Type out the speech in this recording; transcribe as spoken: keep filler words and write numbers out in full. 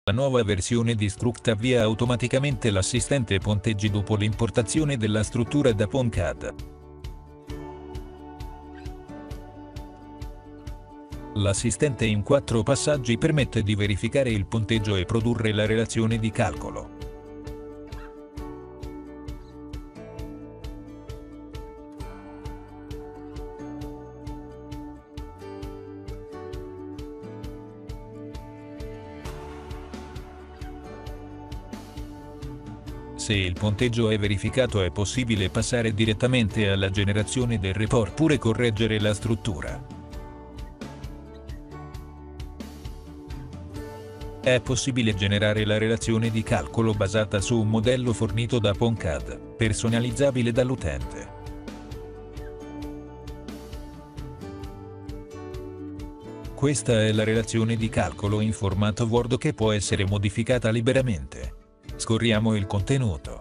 La nuova versione di Struct avvia automaticamente l'assistente ponteggi dopo l'importazione della struttura da PwnCAD. L'assistente in quattro passaggi permette di verificare il punteggio e produrre la relazione di calcolo. Se il punteggio è verificato è possibile passare direttamente alla generazione del report oppure correggere la struttura. È possibile generare la relazione di calcolo basata su un modello fornito da PwnCAD, personalizzabile dall'utente. Questa è la relazione di calcolo in formato Word che può essere modificata liberamente. Scorriamo il contenuto.